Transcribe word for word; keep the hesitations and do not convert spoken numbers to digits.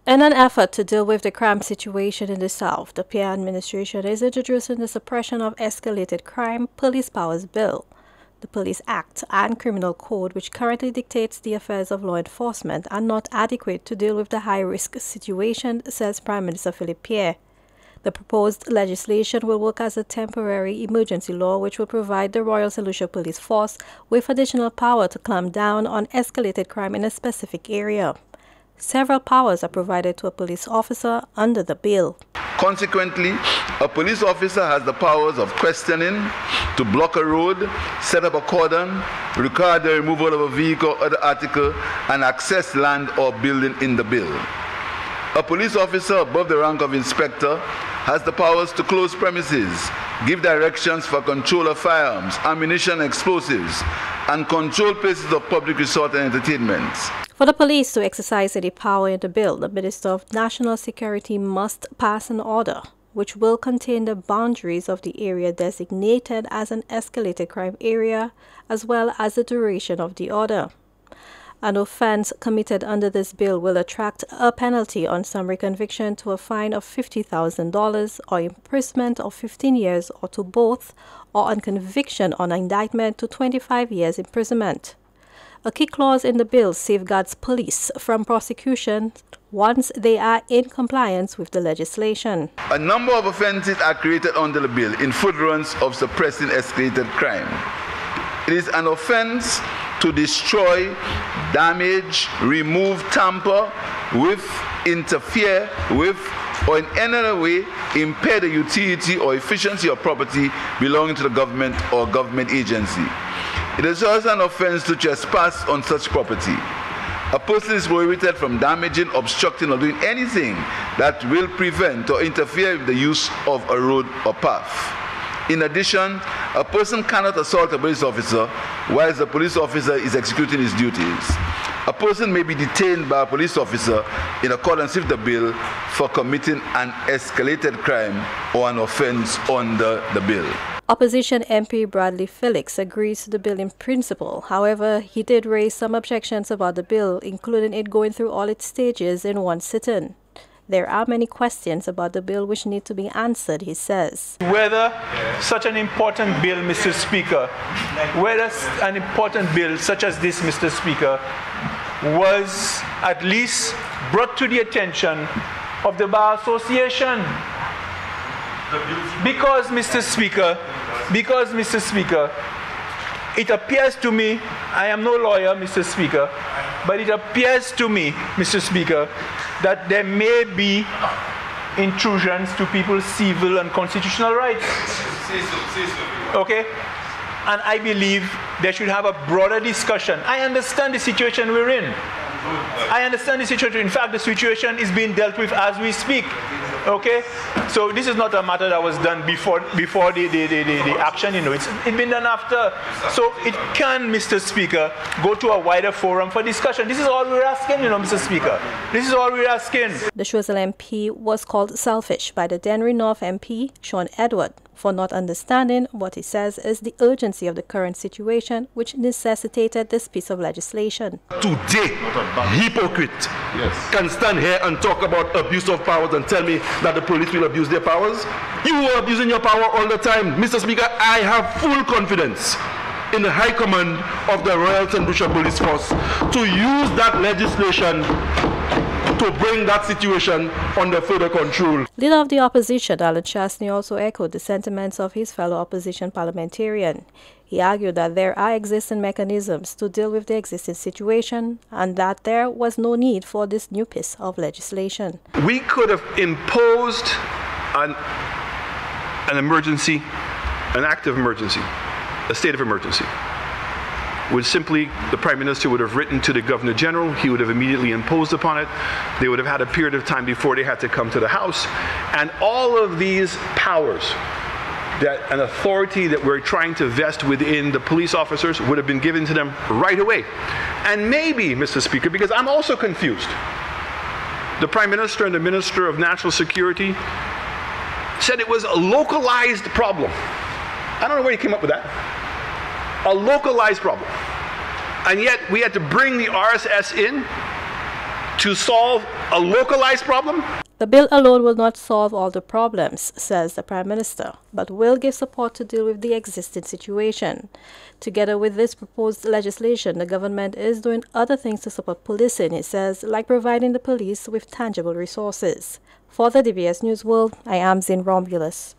In an effort to deal with the crime situation in the South, the Pierre administration is introducing the Suppression of Escalated Crime Police Powers Bill. The Police Act and Criminal Code, which currently dictates the affairs of law enforcement, are not adequate to deal with the high-risk situation, says Prime Minister Philip Pierre. The proposed legislation will work as a temporary emergency law which will provide the Royal Saint Lucia Police Force with additional power to clamp down on escalated crime in a specific area. Several powers are provided to a police officer under the bill. Consequently, a police officer has the powers of questioning, to block a road, set up a cordon, require the removal of a vehicle or other article, and access land or building in the bill. A police officer above the rank of inspector has the powers to close premises, give directions for control of firearms, ammunition, explosives, and control places of public resort and entertainment. For the police to exercise any power in the bill, the Minister of National Security must pass an order which will contain the boundaries of the area designated as an escalated crime area, as well as the duration of the order. An offense committed under this bill will attract a penalty on summary conviction to a fine of fifty thousand dollars or imprisonment of fifteen years or to both, or on conviction on indictment to twenty-five years imprisonment. A key clause in the bill safeguards police from prosecution once they are in compliance with the legislation. A number of offenses are created under the bill in furtherance of suppressing escalated crime. It is an offense to destroy, damage, remove, tamper with, interfere with, or in any other way impair the utility or efficiency of property belonging to the government or government agency. It is also an offense to trespass on such property. A person is prohibited from damaging, obstructing, or doing anything that will prevent or interfere with the use of a road or path. In addition, a person cannot assault a police officer whilst the police officer is executing his duties. A person may be detained by a police officer in accordance with the bill for committing an escalated crime or an offense under the bill. Opposition M P Bradley Felix agrees to the bill in principle. However, he did raise some objections about the bill, including it going through all its stages in one sitting. There are many questions about the bill which need to be answered, he says. Whether such an important bill, Mister Speaker, whether an important bill such as this, Mister Speaker, was at least brought to the attention of the Bar Association. Because, Mister Speaker, because, Mister Speaker, it appears to me, I am no lawyer, Mister Speaker, but it appears to me, Mister Speaker, that there may be intrusions to people's civil and constitutional rights. Okay? And I believe they should have a broader discussion. I understand the situation we're in. I understand the situation. In fact, the situation is being dealt with as we speak. Okay? So this is not a matter that was done before before the, the, the, the, the action, you know. It's, it's been done after. So it can, Mister Speaker, go to a wider forum for discussion. This is all we're asking, you know, Mister Speaker. This is all we're asking. The Choiseul M P was called selfish by the Dennery North M P, Sean Edward, for not understanding what he says is the urgency of the current situation which necessitated this piece of legislation. Today, hypocrite yes. can stand here and talk about abuse of powers and tell me that the police will abuse their powers. You are abusing your power all the time. Mister Speaker, I have full confidence in the High Command of the Royal Saint Lucia Police Force to use that legislation to bring that situation under further control. Leader of the opposition, Alan Chastney, also echoed the sentiments of his fellow opposition parliamentarian. He argued that there are existing mechanisms to deal with the existing situation and that there was no need for this new piece of legislation. We could have imposed an, an emergency, an act of emergency, a state of emergency. Would simply, the Prime Minister would have written to the Governor General, he would have immediately imposed upon it, they would have had a period of time before they had to come to the House, and all of these powers, that an authority that we're trying to vest within the police officers would have been given to them right away. And maybe, Mister Speaker, because I'm also confused, the Prime Minister and the Minister of National Security said it was a localized problem. I don't know where he came up with that. A localized problem. And yet we had to bring the R S S in to solve a localized problem? The bill alone will not solve all the problems, says the Prime Minister, but will give support to deal with the existing situation. Together with this proposed legislation, the government is doing other things to support policing, he says, like providing the police with tangible resources. For the D B S News World, I am Zin Romulus.